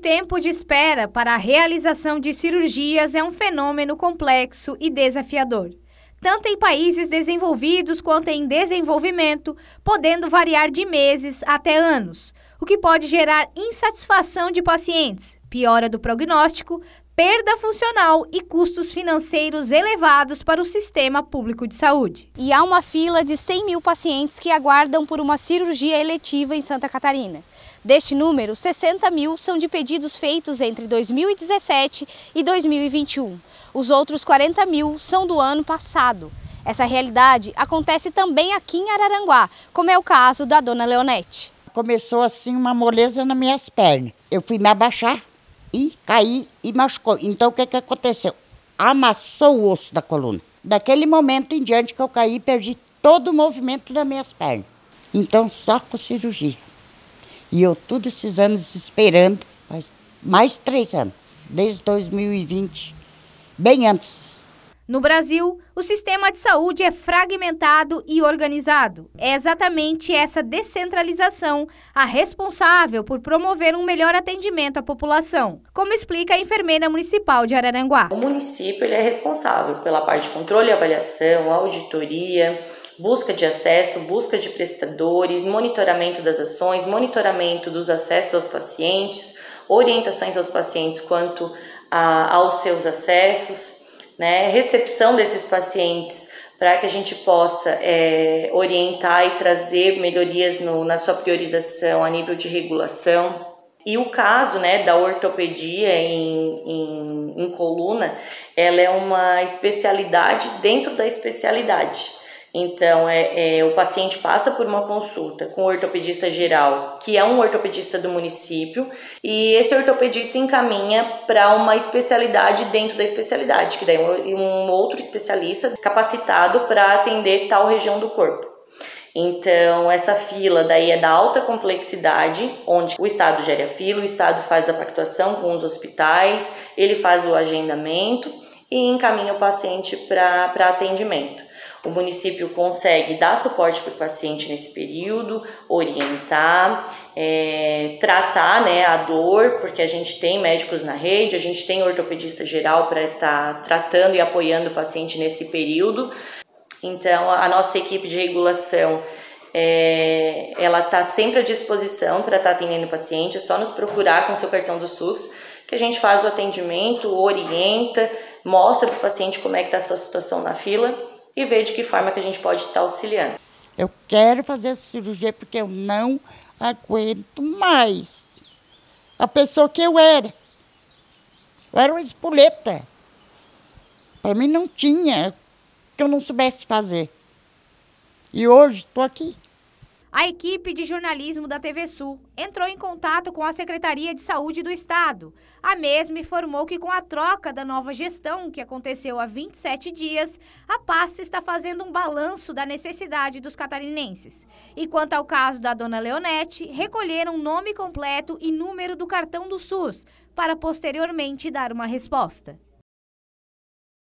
tempo de espera para a realização de cirurgias é um fenômeno complexo e desafiador, tanto em países desenvolvidos quanto em desenvolvimento, podendo variar de meses até anos, o que pode gerar insatisfação de pacientes, piora do prognóstico, perda funcional e custos financeiros elevados para o sistema público de saúde. E há uma fila de 100 mil pacientes que aguardam por uma cirurgia eletiva em Santa Catarina. Deste número, 60 mil são de pedidos feitos entre 2017 e 2021. Os outros 40 mil são do ano passado. Essa realidade acontece também aqui em Araranguá, como é o caso da dona Leonete. Começou assim uma moleza nas minhas pernas. Eu fui me abaixar e caí e machucou. Então o que aconteceu? Amassou o osso da coluna. Daquele momento em diante que eu caí, perdi todo o movimento das minhas pernas. Então só com cirurgia. E eu todos esses anos esperando, faz mais 3 anos, desde 2020, bem antes. No Brasil, o sistema de saúde é fragmentado e organizado. É exatamente essa descentralização a responsável por promover um melhor atendimento à população, como explica a enfermeira municipal de Araranguá. O município ele é responsável pela parte de controle e avaliação, auditoria, busca de acesso, busca de prestadores, monitoramento das ações, monitoramento dos acessos aos pacientes, orientações aos pacientes quanto aos seus acessos, né, recepção desses pacientes para que a gente possa orientar e trazer melhorias na sua priorização a nível de regulação. E o caso, né, da ortopedia em coluna, ela é uma especialidade dentro da especialidade. Então, o paciente passa por uma consulta com o ortopedista geral, que é um ortopedista do município, e esse ortopedista encaminha para uma especialidade dentro da especialidade, que daí é um outro especialista capacitado para atender tal região do corpo. Então, essa fila daí é da alta complexidade, onde o Estado gera a fila, o Estado faz a pactuação com os hospitais, ele faz o agendamento e encaminha o paciente para atendimento. O município consegue dar suporte para o paciente nesse período, orientar, tratar, né, a dor, porque a gente tem médicos na rede, a gente tem ortopedista geral para estar tratando e apoiando o paciente nesse período. Então, a nossa equipe de regulação, ela está sempre à disposição para estar atendendo o paciente, é só nos procurar com seu cartão do SUS, que a gente faz o atendimento, orienta, mostra para o paciente como é que está a sua situação na fila, e ver de que forma que a gente pode estar auxiliando. Eu quero fazer essa cirurgia porque eu não aguento mais a pessoa que eu era. Eu era uma espoleta. Para mim não tinha que eu não soubesse fazer. E hoje estou aqui. A equipe de jornalismo da TV Sul entrou em contato com a Secretaria de Saúde do Estado. A mesma informou que com a troca da nova gestão, que aconteceu há 27 dias, a pasta está fazendo um balanço da necessidade dos catarinenses. E quanto ao caso da dona Leonete, recolheram nome completo e número do cartão do SUS, para posteriormente dar uma resposta.